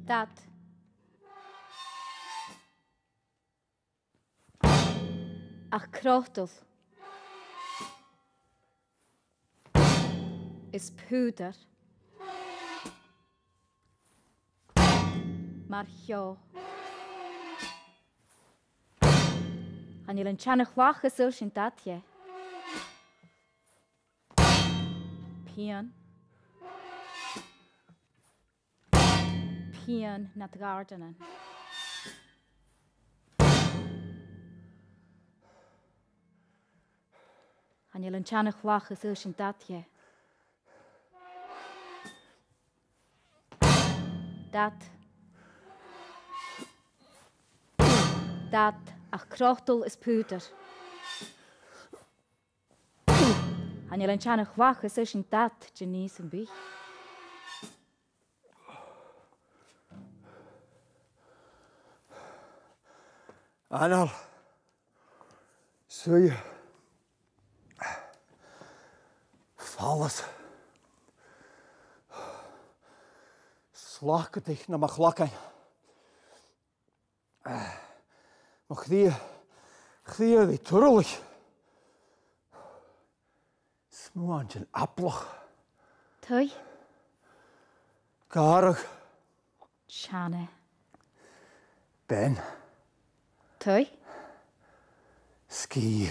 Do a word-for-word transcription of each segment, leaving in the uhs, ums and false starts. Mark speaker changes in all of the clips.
Speaker 1: Dat. Ach krotel. Is puder. Maar jo. Gaan jullie een tjannig lachen zoals in dat je? Pian. Pian naar het gardenen. Gaan jullie een tjannig lachen zoals in dat je? Dat. Dat. Ach krochtel is puder. Gaan jullie een tjannig lachen zoals in dat, Janice en Bich?
Speaker 2: Anal, zie je, valles, slakken dich naar mijn glakken. Maar grie, grie die turlig, smoantje appelig.
Speaker 1: Toi?
Speaker 2: Karig.
Speaker 1: Tjane.
Speaker 2: Ben.
Speaker 1: Toi?
Speaker 2: Ski.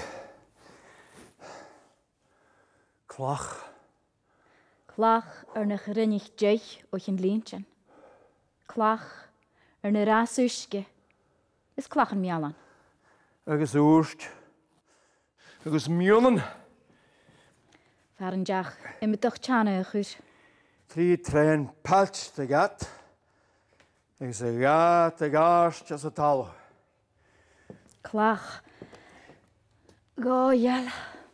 Speaker 2: Klach.
Speaker 1: Klach er een gerinnig jeich och een leentje. Klach er een rasuske. Is klachen mialan.
Speaker 2: Agus oerst. Agus mionen.
Speaker 1: Varen jach in met toch tjane gus.
Speaker 2: Drie trein palch te gat. Ik zeg ja te gaast als het al.
Speaker 1: Klach. Go jel.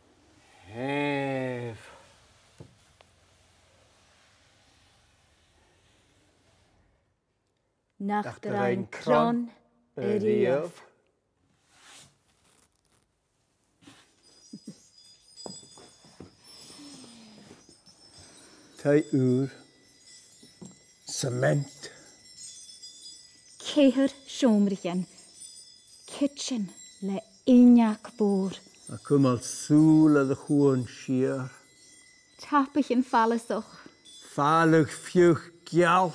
Speaker 2: Heef.
Speaker 1: Nacht er een kron. Erief.
Speaker 2: Twee uur. Cement.
Speaker 1: Keher schoomrichen. Kitchen le injak boer.
Speaker 2: Ik kom al soele de goeien schier.
Speaker 1: Tappig en vallen toch.
Speaker 2: Valig vjug gjal.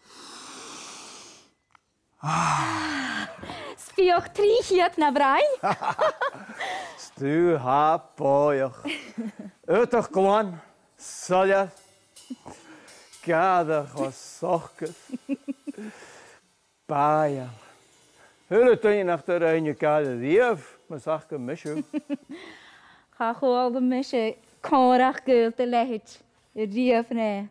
Speaker 1: Spioch triechiet naar brein.
Speaker 2: Stu ha boyach. Uitig gewoon. Salja. Gader was sochkes. Baia. Hulle toen je nach de reine kade dief. Maar zag ik misje.
Speaker 1: Ga gewoon de misje. Korach gult de lecht. Rief nee.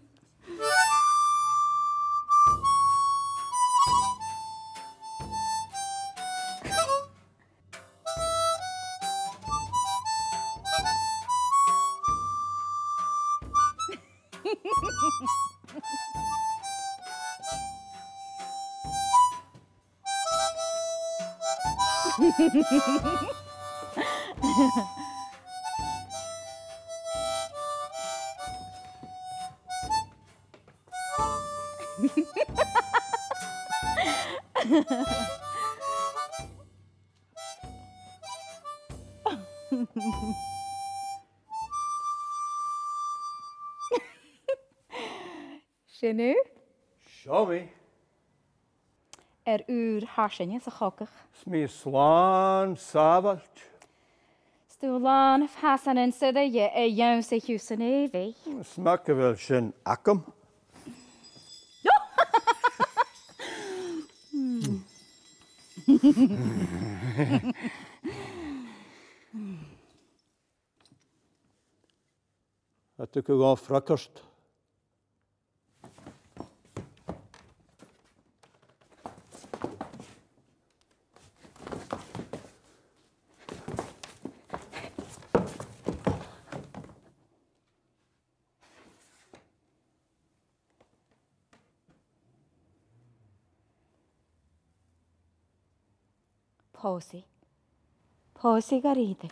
Speaker 1: Genu?
Speaker 2: Showy.
Speaker 1: Er uur harsenje zo gokkig.
Speaker 2: Smee slaan savalt.
Speaker 1: Stoelan of hasan en sidde je e jou zich husen evi.
Speaker 2: Smakken wel zijn akkem. Dat ik gewoon frakkerst.
Speaker 1: Posi. Posi garide.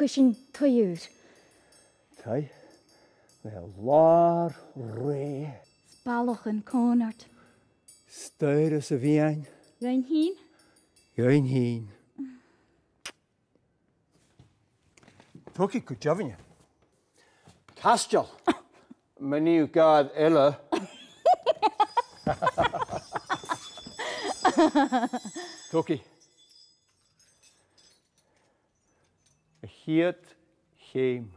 Speaker 1: Tuk is een tuur.
Speaker 2: Tai, wel waar ree.
Speaker 1: Spaloch en konert.
Speaker 2: Stuur ze wien.
Speaker 1: Rein heen?
Speaker 2: Join heen. Toki kujavnya. Kastel. Menu god Ella. Toki. Heert geen.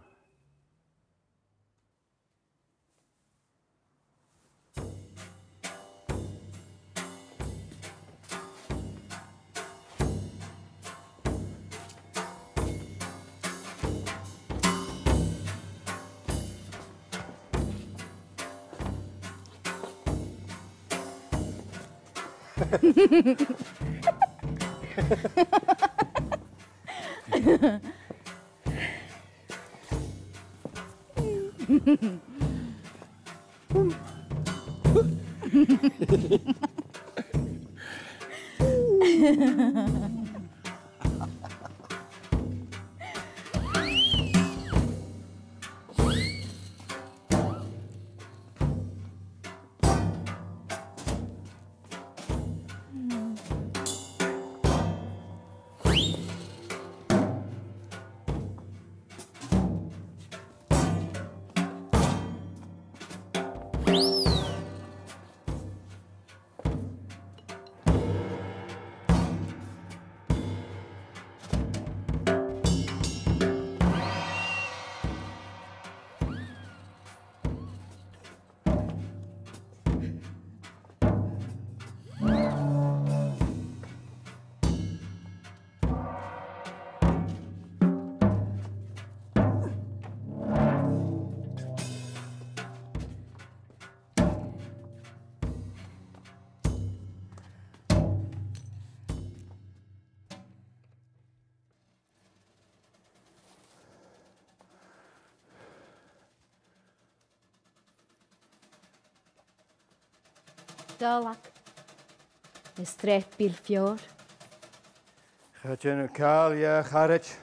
Speaker 1: Dalak. Een streepbil fjord.
Speaker 2: Gaat je nu kaal, ja, Garrett?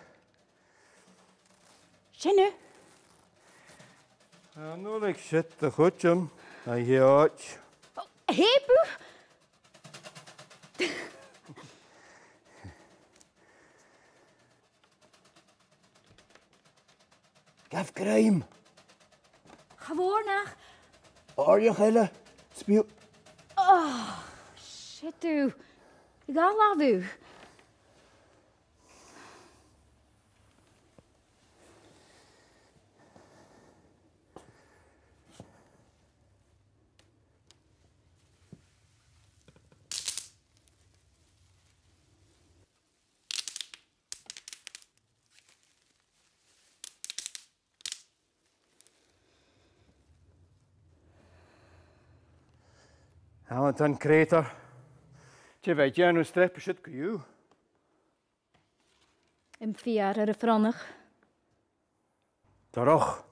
Speaker 1: Shinnu.
Speaker 2: Nou, ik zit de goedjem. Hij hield.
Speaker 1: Hebu.
Speaker 2: Gaf krijm.
Speaker 1: Gewoon naar.
Speaker 2: Arje gelle. Speel.
Speaker 1: Oh, shit u. Ik ga laat u.
Speaker 2: Gaan we dan kreter. Je weet jij nu streep is het ku.
Speaker 1: Im vier er vrannig.
Speaker 2: Terug.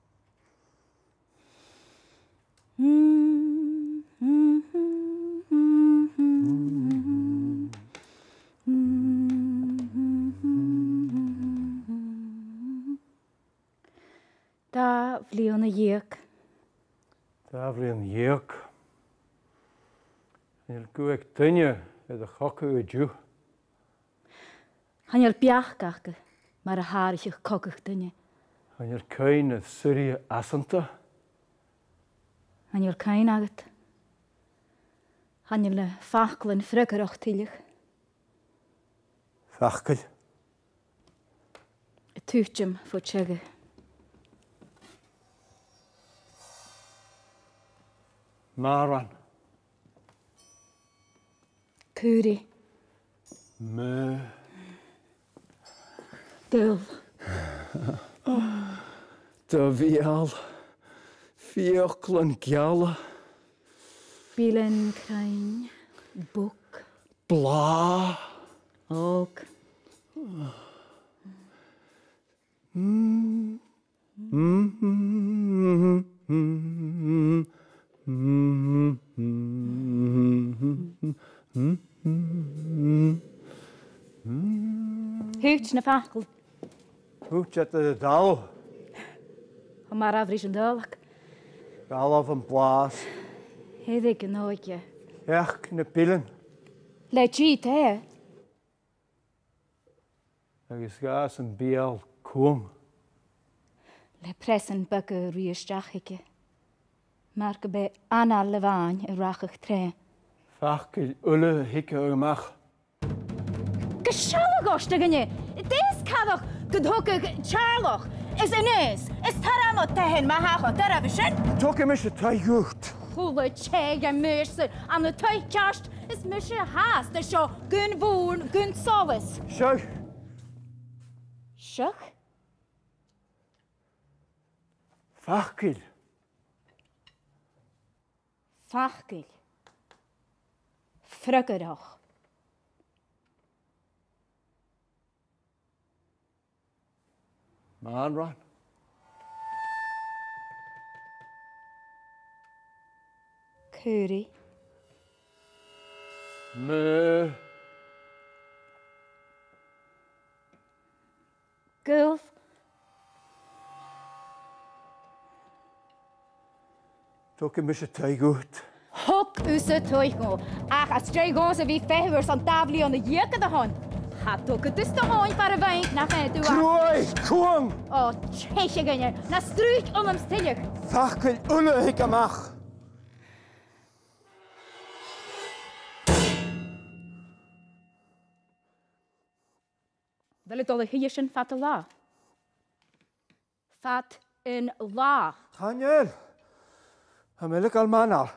Speaker 1: Daar vliegen een jeuk.
Speaker 2: Daar vliegen een jeuk. En koe ik tunje met de gokken uit jou.
Speaker 1: Han je piachkakken, maar een haartje kokkig dunje.
Speaker 2: En je keine Syrië assente.
Speaker 1: Han je kein aget. Han je fakelen frukker tillig.
Speaker 2: Fakkel.
Speaker 1: Het tuutjem voor tjegge.
Speaker 2: Maran.
Speaker 1: Kuri.
Speaker 2: Me.
Speaker 1: Dul.
Speaker 2: De wiel. Vierkelen gjallen.
Speaker 1: Bielen krein. Boek.
Speaker 2: Bla.
Speaker 1: Ook.
Speaker 2: Mm. Mm. Mm. Mm. Mm. Mm.
Speaker 1: Huut na fakel.
Speaker 2: Hoe zit het dal?
Speaker 1: Maar afris en duidelijk.
Speaker 2: Gal of een blaas.
Speaker 1: Heb ik een nooitje.
Speaker 2: Echt kne pillen.
Speaker 1: Let je het, hè?
Speaker 2: Er is gas een beel kom.
Speaker 1: Le pressen bukken riestrachike. Marke bij Anna Levaan een rachig trein.
Speaker 2: Fakkel ulle hikke mag.
Speaker 1: Geschallig tegen je. Deze kan toch gedokke Charloch. Is ineens. Is taramot tegen mijn hago. Daar hebben
Speaker 2: Toch hem is het te goed.
Speaker 1: Goede tjege meester aan de tuitkast is misje haast. Dat zo gun boeren, gun sovs.
Speaker 2: Zo.
Speaker 1: Schuch?
Speaker 2: Fakkel.
Speaker 1: Fachkel. Frukke doch.
Speaker 2: Man ran.
Speaker 1: Curry.
Speaker 2: Me.
Speaker 1: Gulf.
Speaker 2: Toch hem is het te goed.
Speaker 1: Hok usse tuigo. Ach, als jij gewoon zo wie vijvers aan tafel aan de jekke de hand. Gaat ook het is de hand voor de wijn naar mij toe.
Speaker 2: Krooi, kom.
Speaker 1: Oh, tjeetje genje. Na struik om hem stillig.
Speaker 2: Fakkel ulle hikke mag.
Speaker 1: Wil het al de hierschen vat de la? Vat in la.
Speaker 2: Daniel. Hem wil ik al man al.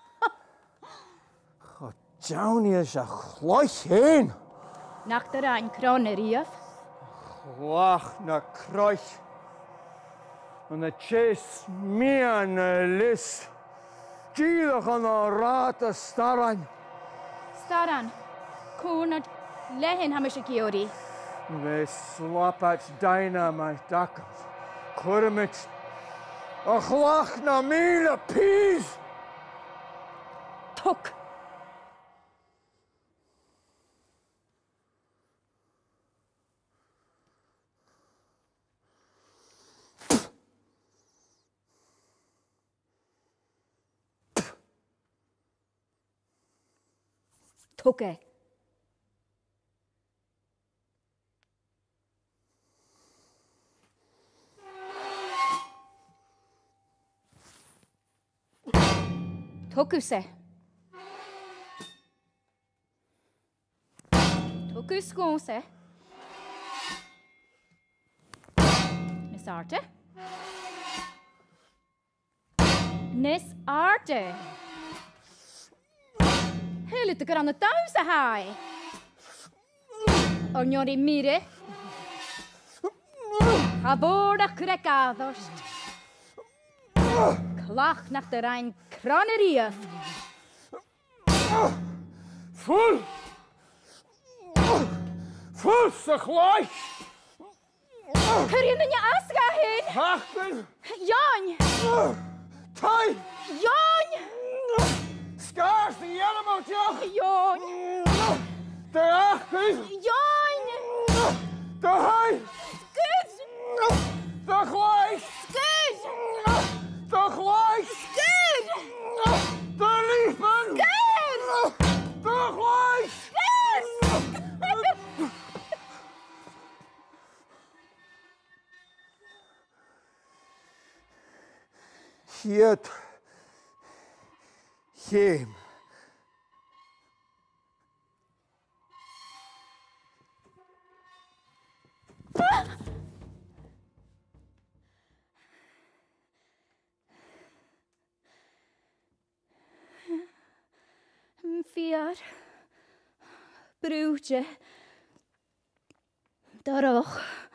Speaker 2: God, Johnny is er gleich heen.
Speaker 1: Nach der ein Kronerief.
Speaker 2: Wach na kruich. En het chase meer aan de lis. Gielig aan de rate starren.
Speaker 1: Staran. Koenat lehen hamische kiori.
Speaker 2: We slap het dynamite dakken. Kurmit. Ach lach na mile pies.
Speaker 1: Tuk. Tukke. Tukuse. Tukuskonse. Miss Arte. Miss Arte. Hele te aan de thuis haai. Ognori mire. Haborda krekadost. Klach nach der ein Kranerief.
Speaker 2: Voel. Voel ze gleich.
Speaker 1: Kun je in je asga heen?
Speaker 2: Wachten.
Speaker 1: Jan!
Speaker 2: Tij.
Speaker 1: Jan!
Speaker 2: Skaars de jellemootje.
Speaker 1: Jan!
Speaker 2: De achter.
Speaker 1: Jan!
Speaker 2: De hei.
Speaker 1: Skut!
Speaker 2: De gleich.
Speaker 1: Skut!
Speaker 2: De gleich.
Speaker 1: Skut!
Speaker 2: De lieven.
Speaker 1: Skut!
Speaker 2: De gleich.
Speaker 1: Skut!
Speaker 2: Hier. Geen.
Speaker 1: Vier. Broertje. Daarop.